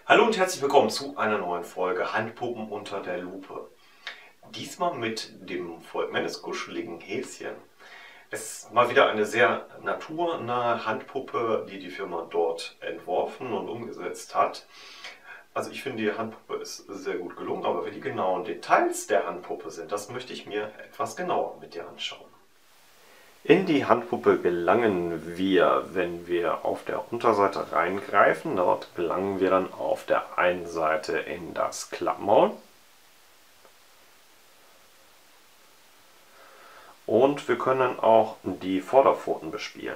Hallo und herzlich willkommen zu einer neuen Folge Handpuppen unter der Lupe. Diesmal mit dem Volkmännisch kuscheligen Häschen. Es ist mal wieder eine sehr naturnahe Handpuppe, die die Firma dort entworfen und umgesetzt hat. Also ich finde, die Handpuppe ist sehr gut gelungen, aber wie die genauen Details der Handpuppe sind, das möchte ich mir etwas genauer mit dir anschauen. In die Handpuppe gelangen wir, wenn wir auf der Unterseite reingreifen. Dort gelangen wir dann auf der einen Seite in das Klappmaul. Und wir können auch die Vorderpfoten bespielen.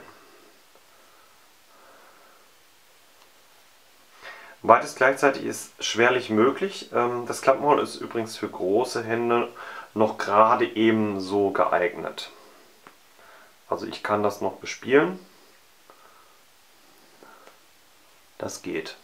Beides gleichzeitig ist schwerlich möglich. Das Klappmaul ist übrigens für große Hände noch gerade eben so geeignet. Also ich kann das noch bespielen. Das geht.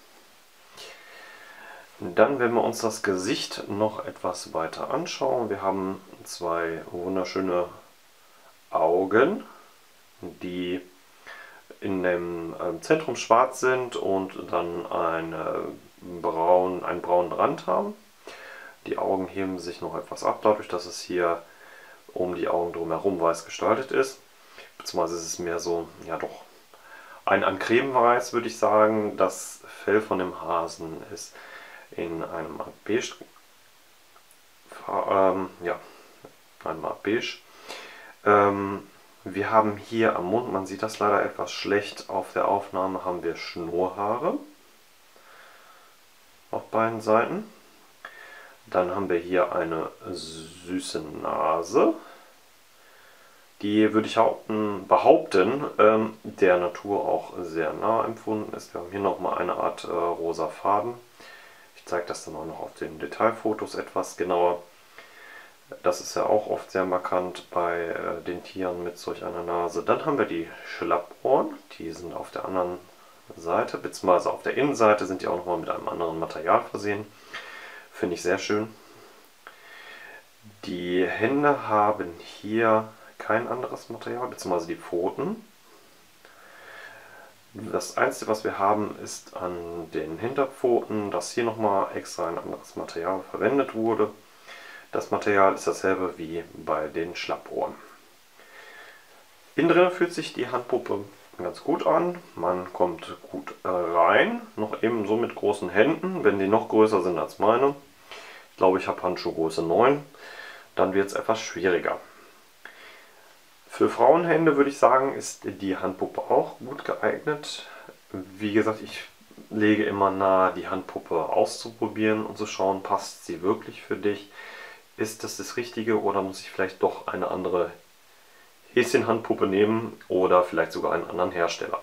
Dann, wenn wir uns das Gesicht noch etwas weiter anschauen, wir haben zwei wunderschöne Augen, die in dem Zentrum schwarz sind und dann einen braunen Rand haben. Die Augen heben sich noch etwas ab, dadurch, dass es hier um die Augen drumherum weiß gestaltet ist. Beziehungsweise ist es mehr so, ja doch, ein an Cremeweiß, würde ich sagen. Das Fell von dem Hasen ist in einem Art Beige. Einem Art Beige. Wir haben hier am Mund, man sieht das leider etwas schlecht auf der Aufnahme, haben wir Schnurrhaare auf beiden Seiten. Dann haben wir hier eine süße Nase. Die, würde ich behaupten, der Natur auch sehr nah empfunden ist. Wir haben hier nochmal eine Art rosa Faden. Ich zeige das dann auch noch auf den Detailfotos etwas genauer. Das ist ja auch oft sehr markant bei den Tieren mit solch einer Nase. Dann haben wir die Schlappohren, die sind auf der anderen Seite, beziehungsweise auf der Innenseite sind die auch nochmal mit einem anderen Material versehen. Finde ich sehr schön. Die Hände haben hier kein anderes Material, beziehungsweise die Pfoten. Das Einzige, was wir haben, ist an den Hinterpfoten, dass hier nochmal extra ein anderes Material verwendet wurde. Das Material ist dasselbe wie bei den Schlappohren. Innen drin fühlt sich die Handpuppe ganz gut an. Man kommt gut rein, noch eben so mit großen Händen, wenn die noch größer sind als meine. Ich glaube, ich habe Handschuhgröße 9. Dann wird es etwas schwieriger. Für Frauenhände würde ich sagen, ist die Handpuppe auch gut geeignet. Wie gesagt, ich lege immer nahe, die Handpuppe auszuprobieren und zu schauen, passt sie wirklich für dich? Ist das das Richtige oder muss ich vielleicht doch eine andere Häschenhandpuppe nehmen oder vielleicht sogar einen anderen Hersteller?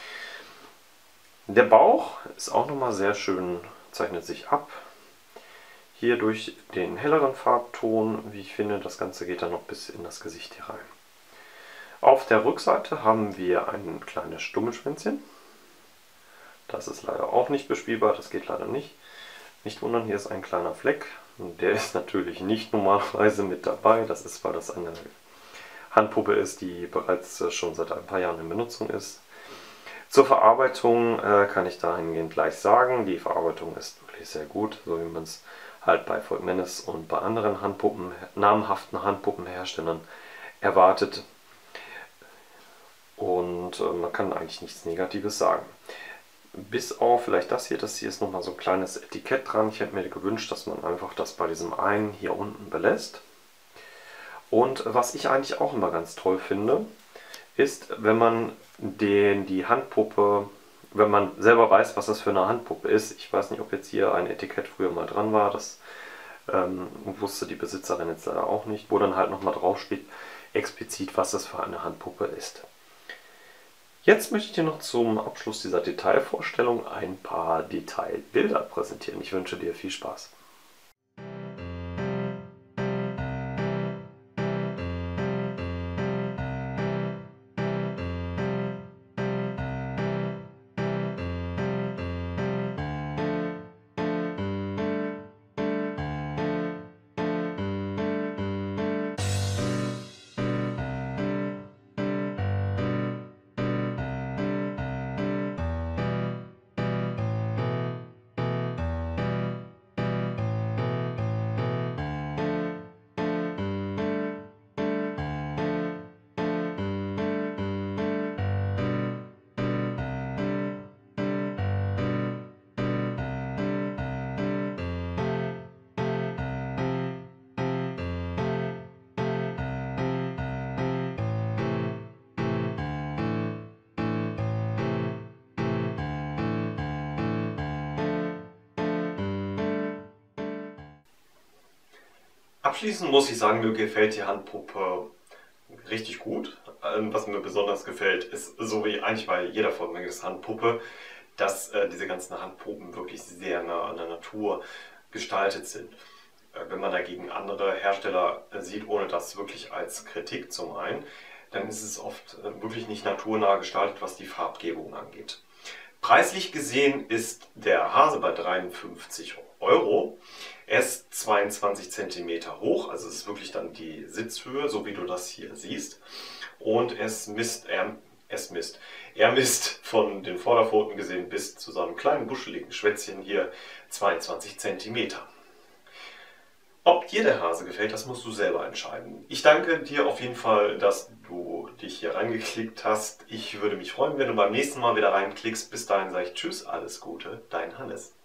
Der Bauch ist auch nochmal sehr schön, zeichnet sich ab. Hier durch den helleren Farbton, wie ich finde, das Ganze geht dann noch bis in das Gesicht hier rein. Auf der Rückseite haben wir ein kleines Stummelschwänzchen. Das ist leider auch nicht bespielbar, das geht leider nicht. Nicht wundern, hier ist ein kleiner Fleck. Der ist natürlich nicht normalerweise mit dabei. Das ist, weil das eine Handpuppe ist, die bereits schon seit ein paar Jahren in Benutzung ist. Zur Verarbeitung kann ich dahingehend gleich sagen, die Verarbeitung ist wirklich sehr gut, so wie man es halt bei Volkmännisch und bei anderen namhaften Handpuppenherstellern erwartet. Und man kann eigentlich nichts Negatives sagen. Bis auf vielleicht das hier ist nochmal so ein kleines Etikett dran. Ich hätte mir gewünscht, dass man einfach das bei diesem einen hier unten belässt. Und was ich eigentlich auch immer ganz toll finde, ist, wenn man die Handpuppe, wenn man selber weiß, was das für eine Handpuppe ist. Ich weiß nicht, ob jetzt hier ein Etikett früher mal dran war, das wusste die Besitzerin jetzt leider auch nicht, wo dann halt nochmal drauf steht, explizit, was das für eine Handpuppe ist. Jetzt möchte ich dir noch zum Abschluss dieser Detailvorstellung ein paar Detailbilder präsentieren. Ich wünsche dir viel Spaß. Abschließend muss ich sagen, mir gefällt die Handpuppe richtig gut. Was mir besonders gefällt, ist, so wie eigentlich bei jeder Handpuppe, dass diese ganzen Handpuppen wirklich sehr nah an der Natur gestaltet sind. Wenn man dagegen andere Hersteller sieht, ohne das wirklich als Kritik zu meinen, dann ist es oft wirklich nicht naturnah gestaltet, was die Farbgebung angeht. Preislich gesehen ist der Hase bei 53 Euro. Er ist 22 cm hoch, also es ist wirklich dann die Sitzhöhe, so wie du das hier siehst. Und er misst von den Vorderpfoten gesehen bis zu seinem kleinen buscheligen Schwätzchen hier 22 cm. Ob dir der Hase gefällt, das musst du selber entscheiden. Ich danke dir auf jeden Fall, dass du dich hier reingeklickt hast. Ich würde mich freuen, wenn du beim nächsten Mal wieder reinklickst. Bis dahin sage ich Tschüss, alles Gute, dein Hannes.